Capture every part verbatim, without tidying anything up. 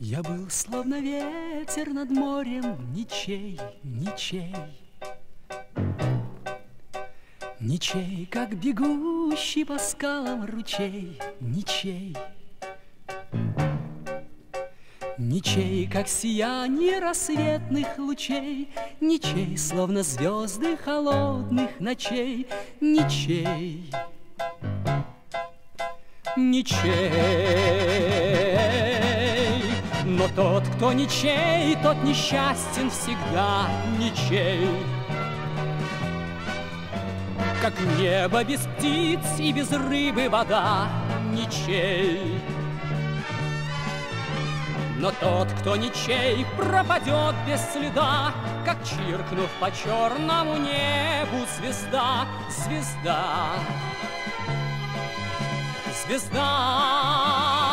Я был словно ветер над морем, ничей, ничей. Ничей, как бегущий по скалам ручей, ничей. Ничей, как сияние рассветных лучей, ничей, словно звезды холодных ночей, ничей. Ничей. Но тот, кто ничей, тот несчастен всегда, ничей. Как небо без птиц и без рыбы вода, ничей. Но тот, кто ничей, пропадет без следа, как чиркнув по черному небу звезда, звезда, звезда.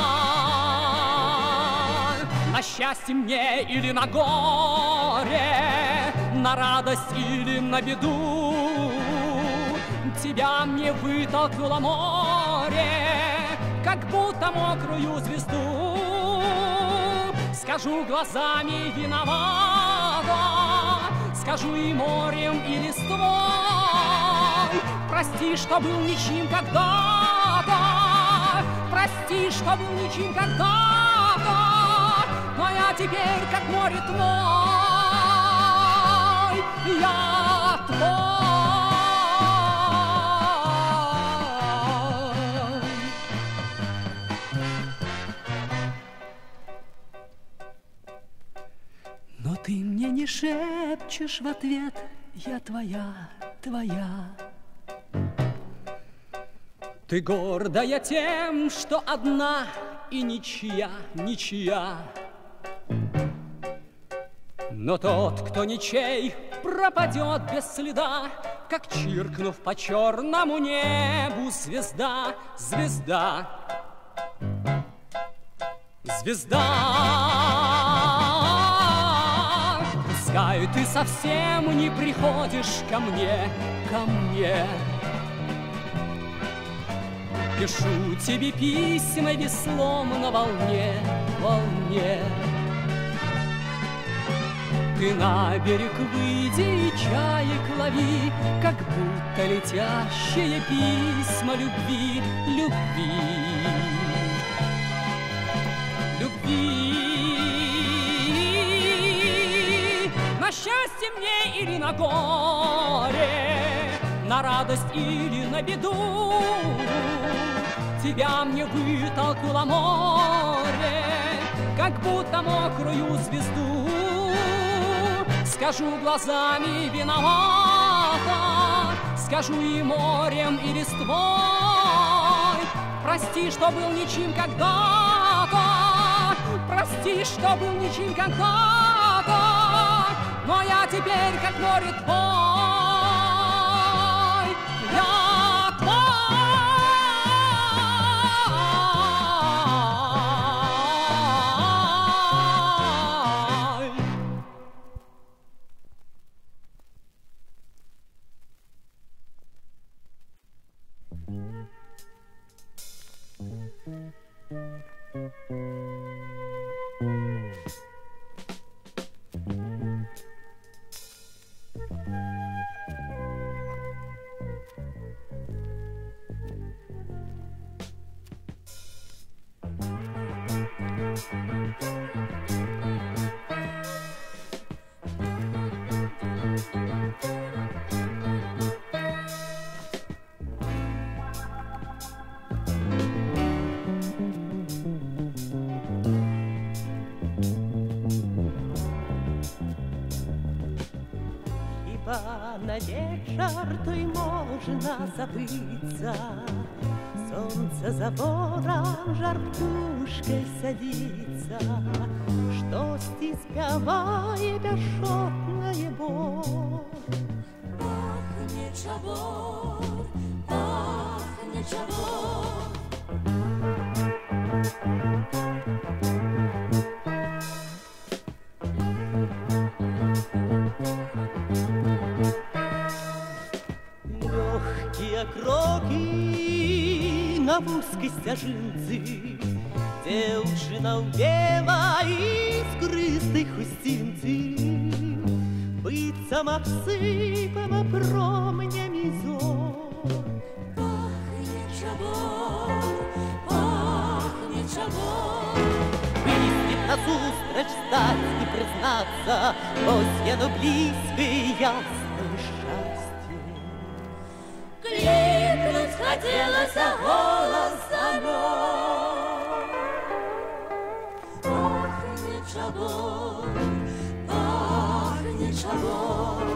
На счастье мне или на горе, на радость или на беду, тебя мне вытолкнуло море, как будто мокрую звезду. Скажу глазами виновата, скажу и морем, и листвой. Прости, что был ничем когда-то, прости, что был ничем когда-то, но я теперь как море твой, я твой. Но ты мне не шепчешь в ответ, я твоя, твоя. Ты гордая тем, что одна и ничья, ничья. Но тот, кто ничей, пропадет без следа, как чиркнув по черному небу звезда, звезда, звезда. Пускай ты совсем не приходишь ко мне, ко мне. Пишу тебе письма веслом на волне, волне. Ты на берег выйди и чаек лови, как будто летящие письма любви, любви, любви. На счастье мне или на горе, на радость или на беду, тебя мне вытолкнуло море, как будто мокрую звезду. Скажу глазами виновата, скажу и морем, и листвой. Прости, что был ничем когда-то, прости, что был ничем когда-то, но я теперь как море твой, я твой. На вечер то и можно забыться, солнце за ворон жар птушкой садится, что спевая бесшотная боль. Пахнет чабор, пахнет чабор. Кроки на узкой стяжинце Дзяўчына ў белай іскрыстай хусцінцы быццам абсыпана промнямі зор. Пахне чабор, пахне чабор. Вылезет назустріч стаць і прызнацца, ось яно блізкае яснае шчасце. Кликнуть хотелось голосом. Пахнет чабор, пахнет чабор.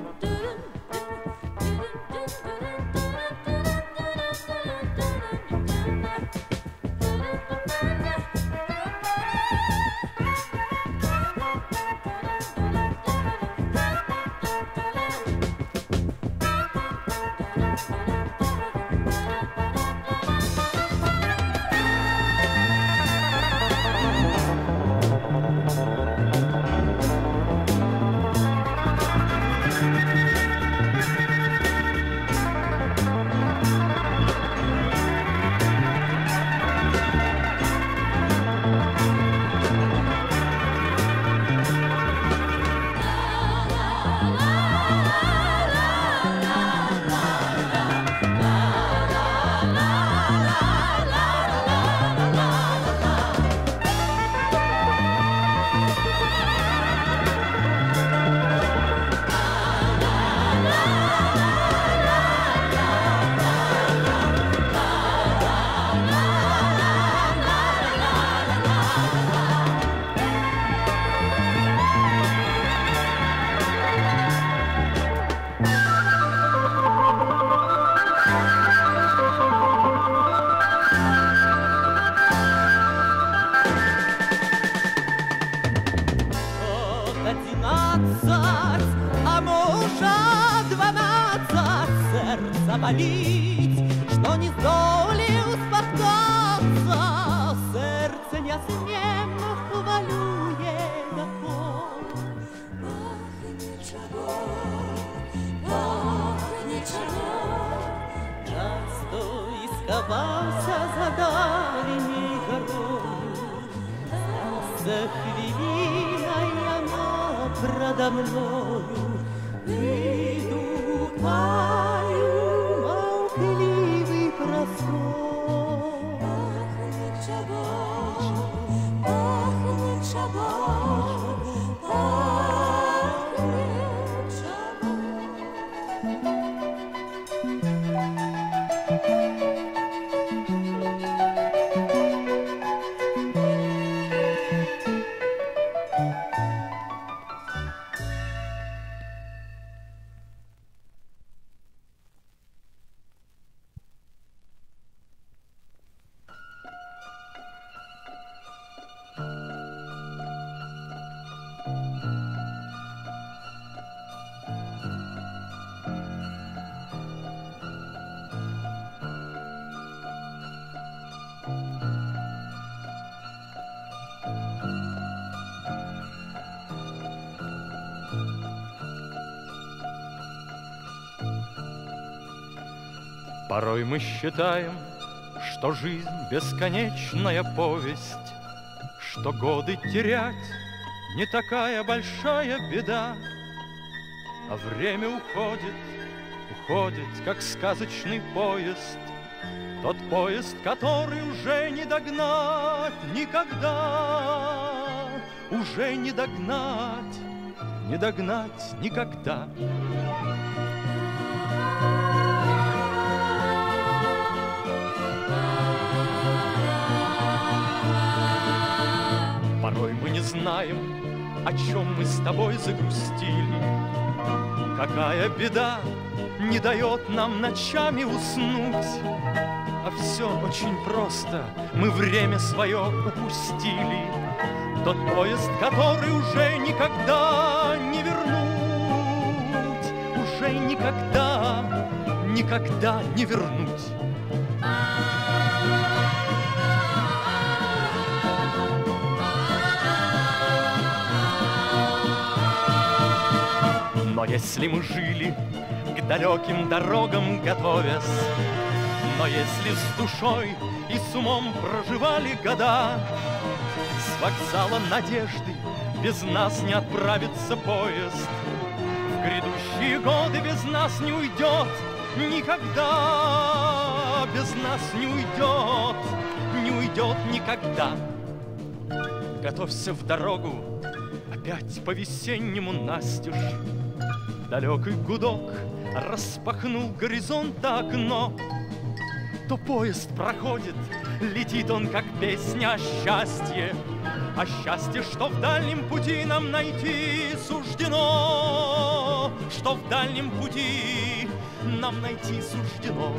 Болить, что не здолеў спаткацца, сэрца нязнемна хвалюе дакол. Пахнет чабор, пахнет чабор. Часто і схаваўся за даліней гарою, за хвіліна яна прада мною. Выйду каю маўклівы прастор. Пахнет чабор, пахнет чабор, пахнет чабор. Порой мы считаем, что жизнь бесконечная повесть, что годы терять не такая большая беда, а время уходит, уходит, как сказочный поезд, тот поезд, который уже не догнать никогда, уже не догнать, не догнать никогда. Порой мы не знаем, о чем мы с тобой загрустили, какая беда не дает нам ночами уснуть. А все очень просто, мы время свое упустили, тот поезд, который уже никогда не вернуть, уже никогда, никогда не вернуть. Но если мы жили к далеким дорогам готовясь, но если с душой и с умом проживали года. С вокзала надежды без нас не отправится поезд. В грядущие годы без нас не уйдет никогда. Без нас не уйдет, не уйдет никогда. Готовься в дорогу, опять по-весеннему настежь. Далекий гудок распахнул горизонта окно. То поезд проходит, летит он, как песня о счастье. О счастье, что в дальнем пути нам найти суждено. Что в дальнем пути нам найти суждено.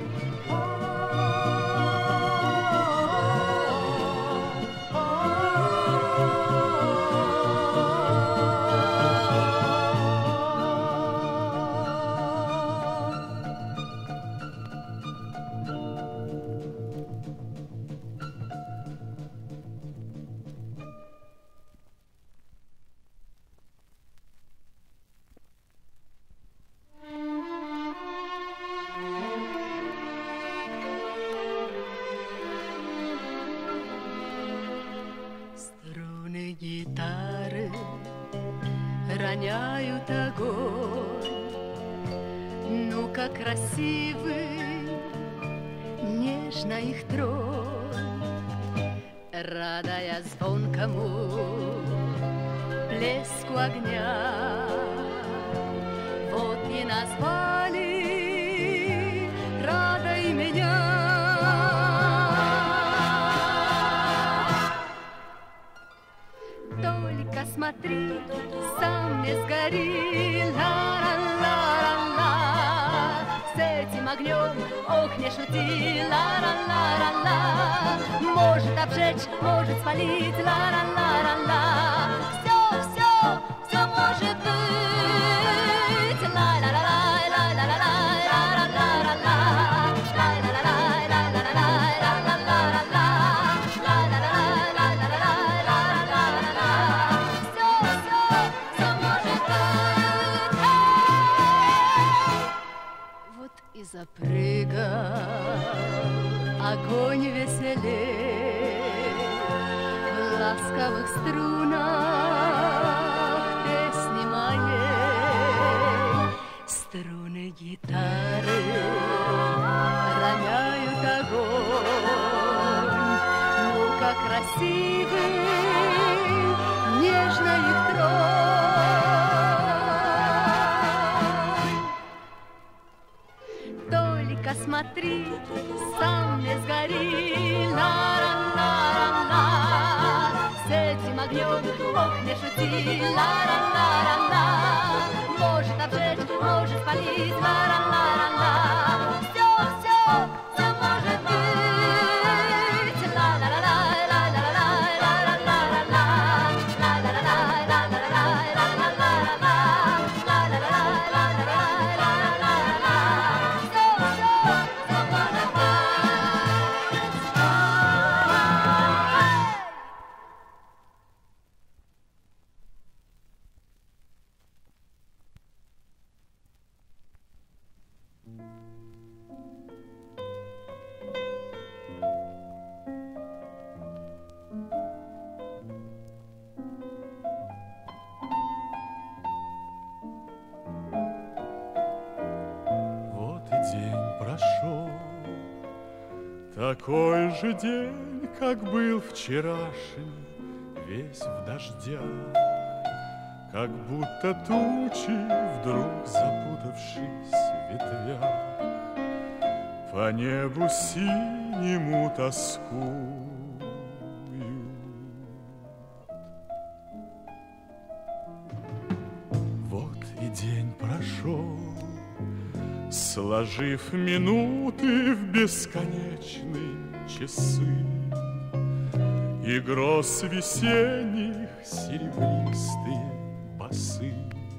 Гитары роняют огонь. Ну, как красивы, нежно их тронь, радуя звонкому блеску огня. Вот и назвали «Радай меня». Смотри, сам не сгори, ла-ла-ла-ла-ла. С этим огнем, ох, не шути, ла-ла-ла-ла-ла. Может обжечь, может спалить, ла-ла-ла-ла-ла. Все, все, все может быть, ла-ла-ла-ла-ла-ла-ла-ла. Запрыгал огонь веселей в ласковых струнах песни моей. Струны гитары роняют огонь. Ну, как красивы, нежно их тронь. Смотри, сам не сгори, ла-ла-ла-ла-ла. С этим огнем, ох, не шути, ла-ла-ла-ла-ла. Может обжечь, может спалить, ла-ла-ла-ла-ла. Все, все, все может быть, ла-ла-ла-ла-ла-ла-ла-ла-ла-ла-ла. Такой же день, как был вчерашний, весь в дождях, как будто тучи, вдруг запутавшись в ветвях, по небу синему тоскуют. Вот и день прошел, сложив минуты в бесконечные часы, и гроз весенних серебристые басы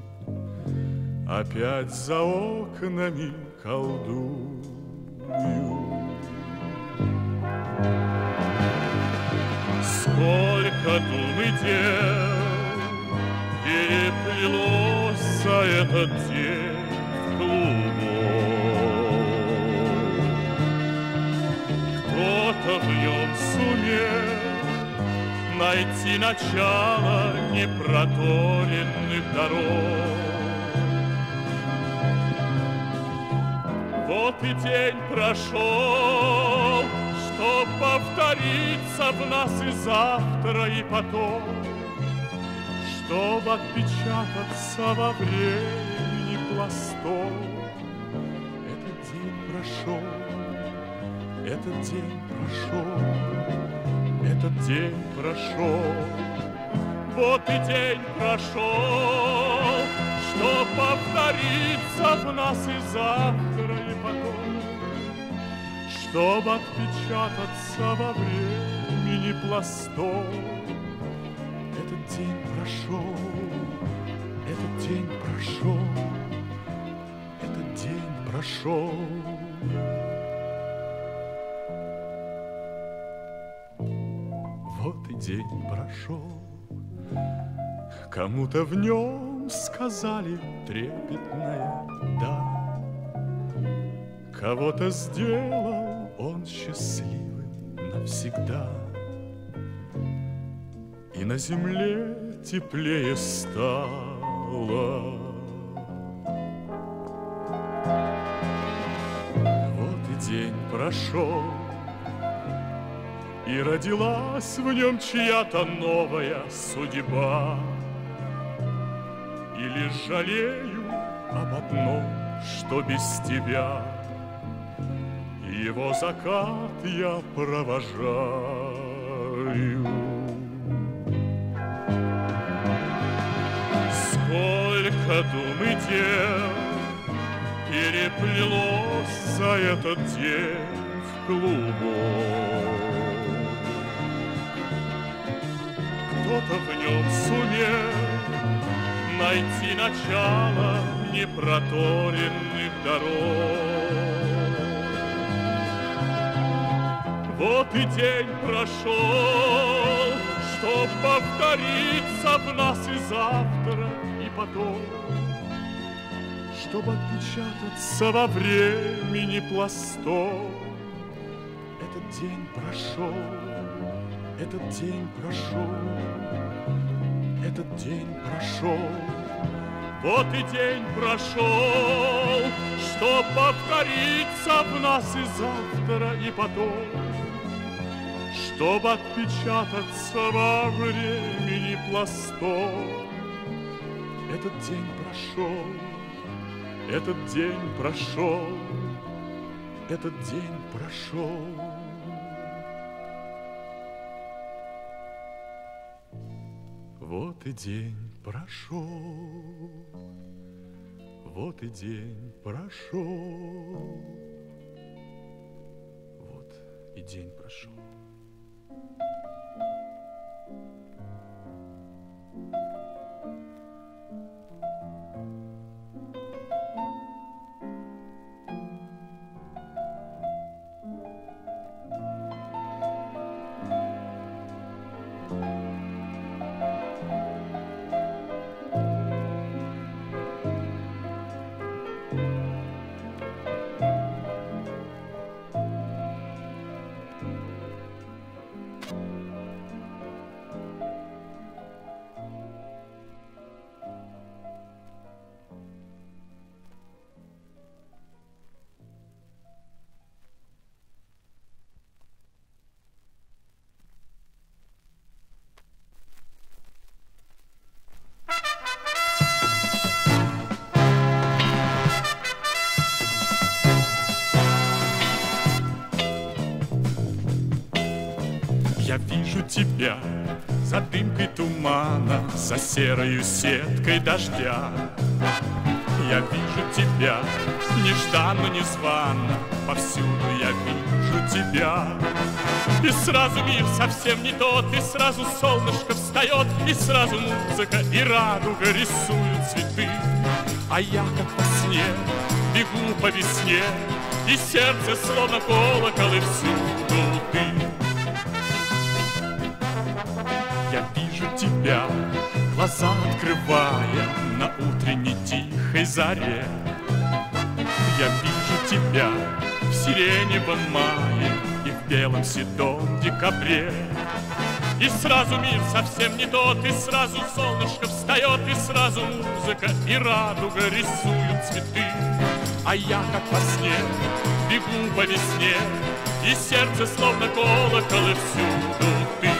опять за окнами колдуют. Сколько дум и дел переплелось за этот день в клубу. Кто-то найти начало непроторенных дорог. Вот и день прошел, чтоб повториться в нас и завтра, и потом, чтоб отпечататься во времени пластом. Этот день прошел, этот день прошел, этот день прошел, вот и день прошел, чтоб повториться в нас и завтра, и потом, чтоб отпечататься во времени пластом. Этот день прошел, этот день прошел, этот день прошел. Вот и день прошел, кому-то в нем сказали трепетное «да». Кого-то сделал он счастливым навсегда, и на земле теплее стало. Вот и день прошел, и родилась в нем чья-то новая судьба. И лишь жалею об одном, что без тебя его закат я провожаю. Сколько дум и дел переплелось за этот день в клубок. Кто-то в нем сумел найти начало непроторенных дорог. Вот и день прошел, чтоб повториться в нас и завтра, и потом, чтоб отпечататься во времени пластом. Этот день прошел, этот день прошел, этот день прошел, вот и день прошел, чтоб повториться в нас и завтра, и потом, чтоб отпечататься во времени пластом. Этот день прошел, этот день прошел, этот день прошел. Вот и день прошел, вот и день прошел, вот и день прошел. Я вижу тебя за дымкой тумана, за серою сеткой дождя. Я вижу тебя нежданно-незванно, повсюду я вижу тебя. И сразу мир совсем не тот, и сразу солнышко встает, и сразу музыка и радуга рисуют цветы. А я, как во сне, бегу по весне, и сердце словно колокол, и всюду ты. Я вижу тебя, глаза открывая на утренней тихой заре. Я вижу тебя в сиреневом мае и в белом седом декабре. И сразу мир совсем не тот, и сразу солнышко встает, и сразу музыка и радуга рисуют цветы. А я, как во сне, бегу по весне, и сердце словно колокол, и всюду ты.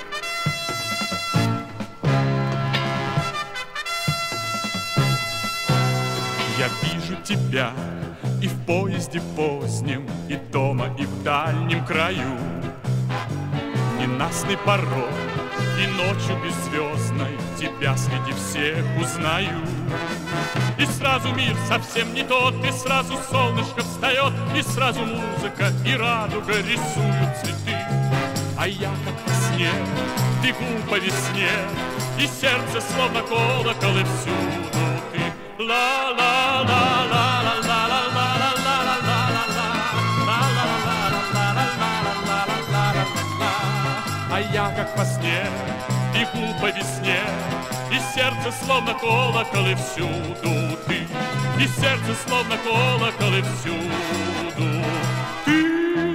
Я вижу тебя и в поезде позднем, и дома, и в дальнем краю. Ненастный порог и ночью беззвездной тебя среди всех узнаю. И сразу мир совсем не тот, и сразу солнышко встает, и сразу музыка и радуга рисуют цветы. А я, как во сне, бегу по весне, и сердце словно колокол, и всюду ты. А я, как во сне, бегу по весне, и сердце словно колокол, и всюду ты. И сердце словно колокол, и всюду ты.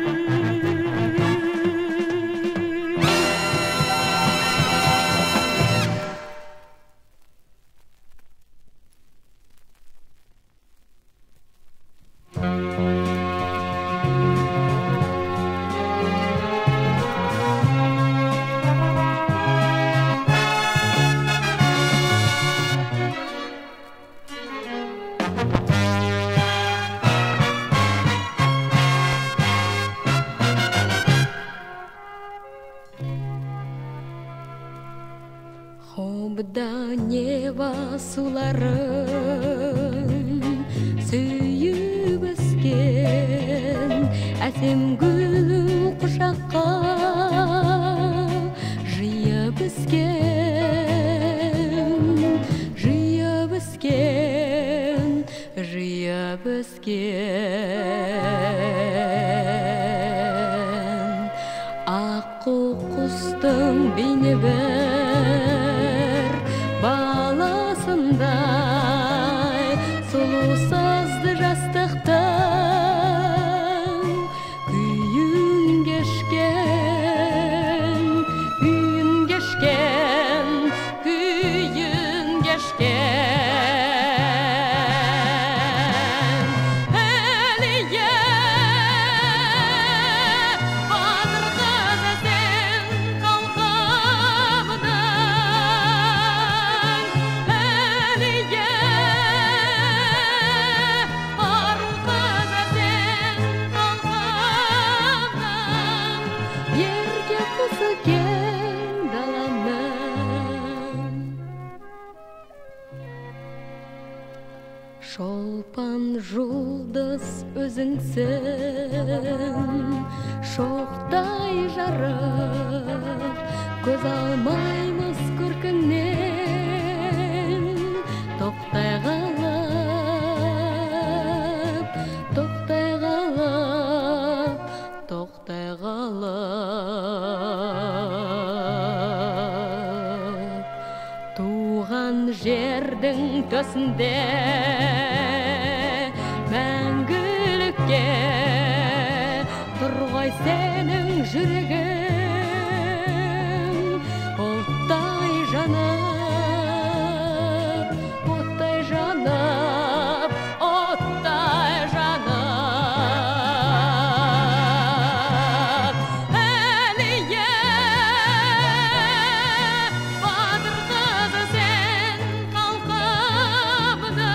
Хобда нева суларын сүйіп өскен, әсем гүл құшаққа жиып өскен, жиып өскен, жиып өскен. Аққу құстың бейне бір баласындай, сұлу сазды жастықтың күйін кешкен, күйін кешкен, күйін кешкен. Әлия батыр қыз сен қалқамның, Әлия ару қыз сен қалқамның, ерке қызы кең даланың. Шолпан жұлдыз өзіңсің, шоқтай жарық, көз алмаймыз көркіңнен. Тоқтай қалып, тоқтай қалып, тоқтай қалып. Туған жердің төсінде мәңгілікке тұрғай сенің жүрегің. Оттай жанып, оттай жанып, оттай жанып. Әлия батыр қызы сен қалқамның,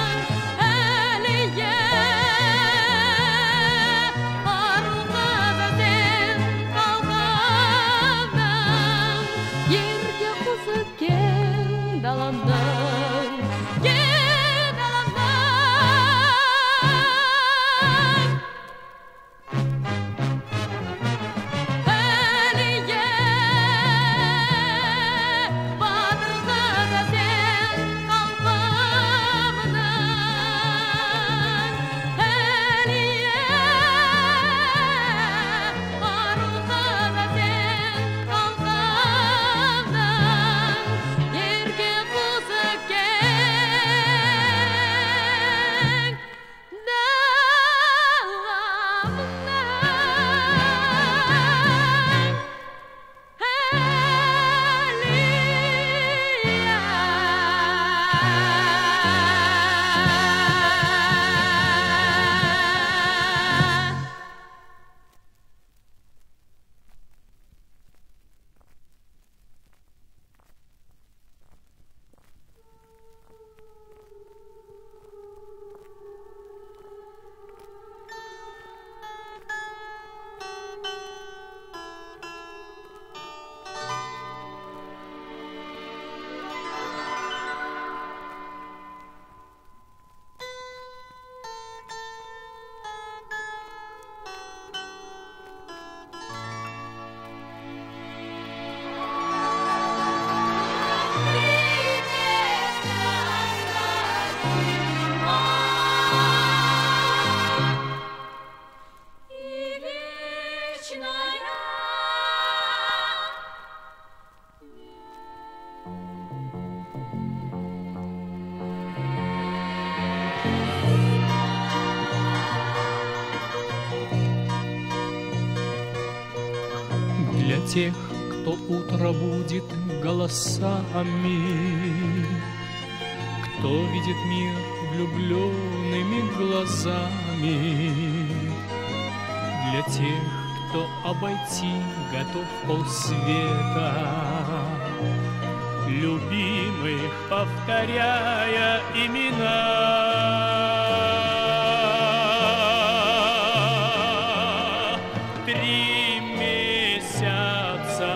Әлия ару қызы тех, кто утро будет голосами, кто видит мир влюбленными глазами, для тех, кто обойти готов полсвета, любимых повторяя имена. Три месяца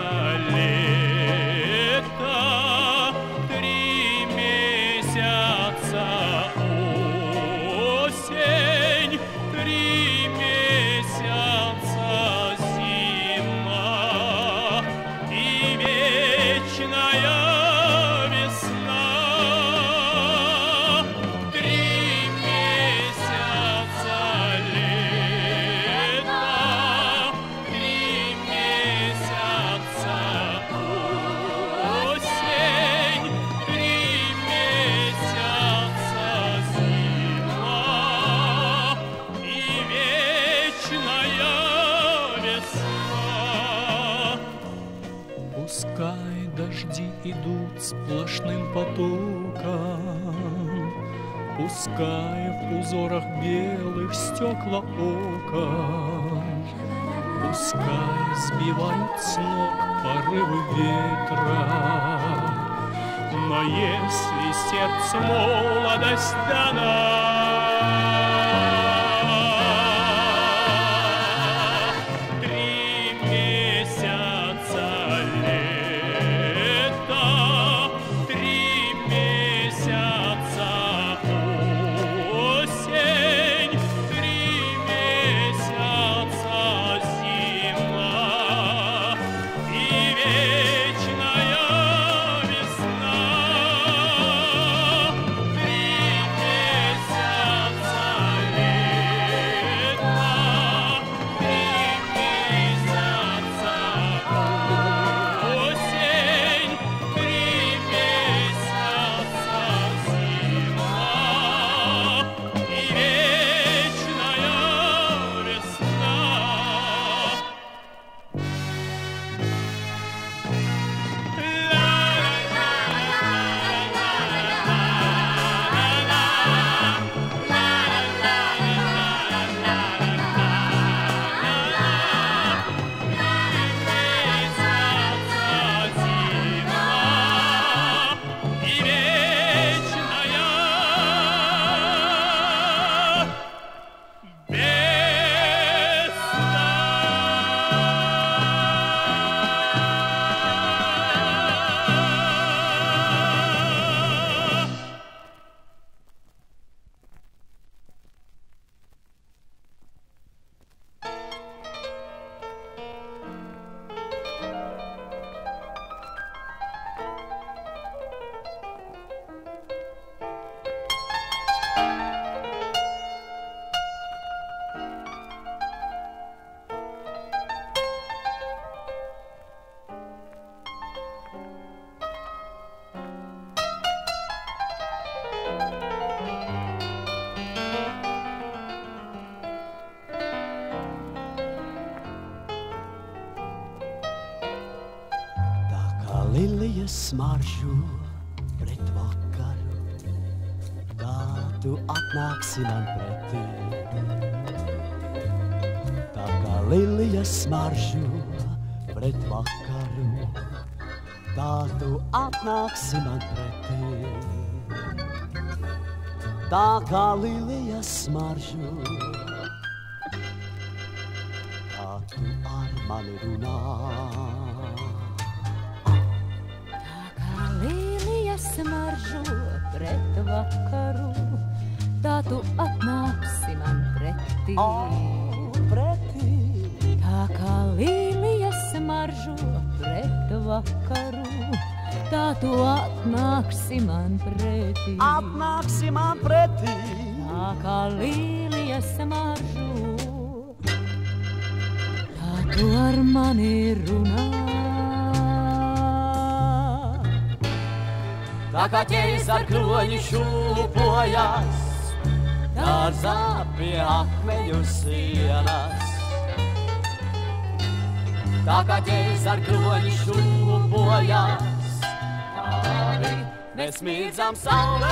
лета, три месяца осень, три месяца зима и вечная весна. Три месяца лета, три месяца осень, три месяца зима и вечная весна. Пускай дожди идут сплошным потоком, пускай в узорах белых стекла окон, пускай сбивают с ног порывы ветра, но если сердцу молодость дана, три месяца лета, три месяца осень, три месяца зима и вечная весна. Три месяца лета, три месяца осень, три месяца зима и вечная весна. Lilija smaržu pret vakaru, kā tu atnāksi man pretī. Tā kā lilija smaržu pret vakaru, kā tu atnāksi man pretī. Tā kā lilija smaržu, kā tu ar mani runā. Smaržo pret vakaru, tā tu atnāksi man pretī. Oh, pretī. Tā kā līnija smaržo pret vakaru, tā tu atnāksi man pretī. Atnāksi man pretī. Tā kā līnija smaržo, tā tu ar mani runā. Tā kā ķēris ar kroņi šūpojas, dārzā pie akmeņu sienas. tak ateiz ar kroņšu bojās. Abi mēs mirdzam saulē.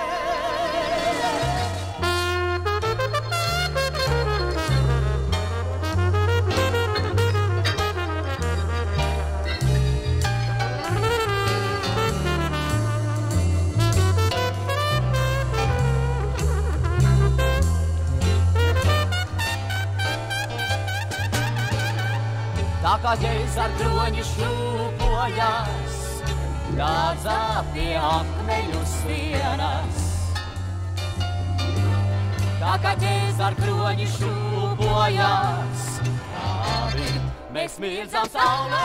Tā kā ģeis ar kroņi šūpojas, dārzā pie akmeņu sienas. Tā kā ģeis ar kroņi šūpojas, abi mēs mirdzam saulē.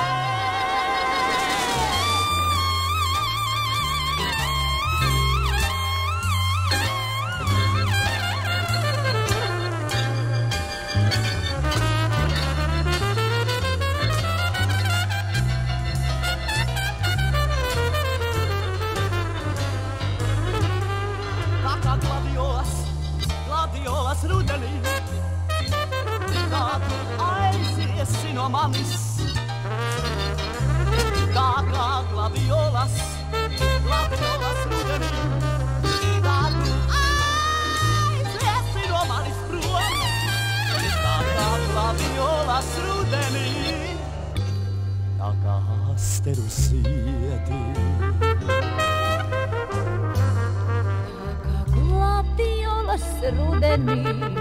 Rudenī, kā tu aiziesi no manis, tā kā gladiolas, gladiolas rudenī, tā tu aiziesi no manis prom, tā kā gladiolas rudenī, tā kā asteru sieti. Rudenī,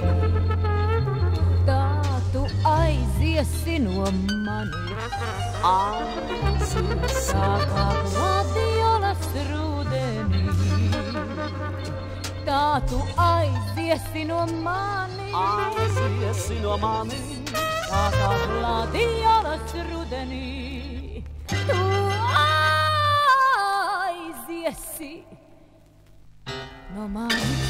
tā tu aiziesi no manis. Aiziesi, tā kā gladiolas rudenī, tā tu aiziesi no manis. Aiziesi no manis, tā kā gladiolas rudenī, tu aiziesi no manis.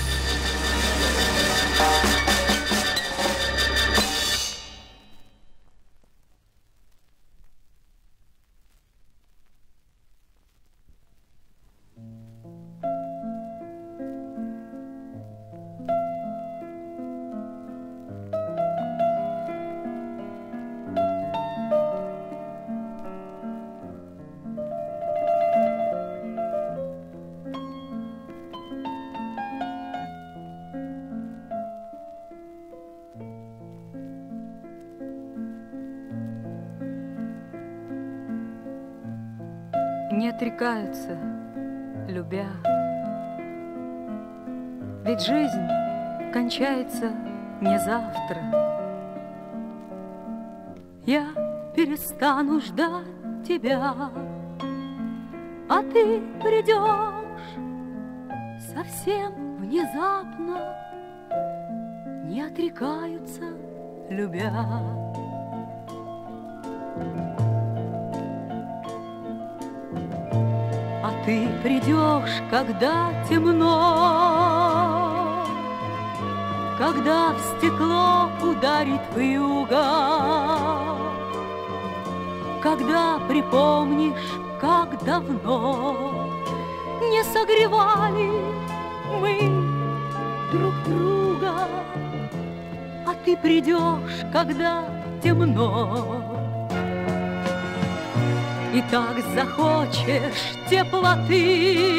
Не отрекаются, любя. Ведь жизнь кончается не завтра. Я перестану ждать тебя, а ты придешь совсем внезапно. Не отрекаются, любя. Ты придешь, когда темно, когда в стекло ударит вьюга, когда припомнишь, как давно не согревали мы друг друга. А ты придешь, когда темно, и так захочешь теплоты,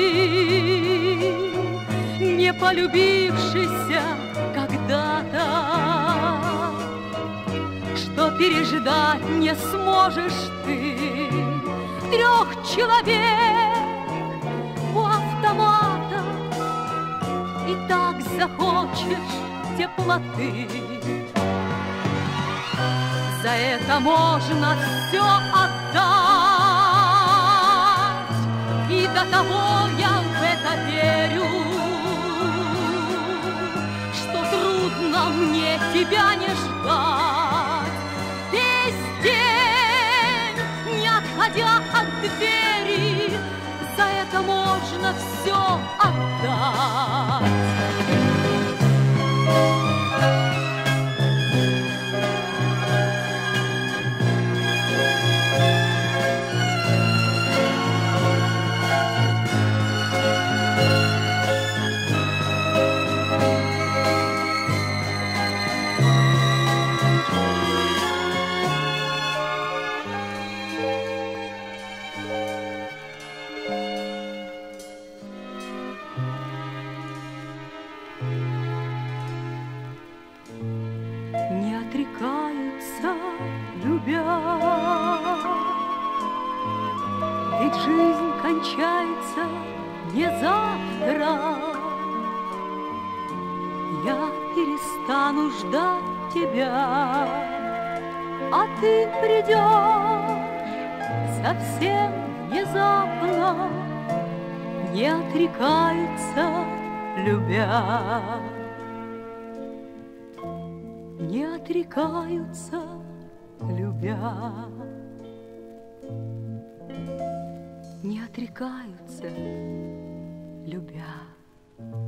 не полюбившейся когда-то, что переждать не сможешь ты. Трех человек у автомата, и так захочешь теплоты. За это можно все отдать. И до того я в это верю, что трудно мне тебя не ждать. Весь день, не отходя от двери, за это можно все отдать. любя. Ведь жизнь кончается не завтра. Я перестану ждать тебя, а ты придешь совсем внезапно, не отрекаются, любя. Не отрекаются, любя. Не отрекаются, любя.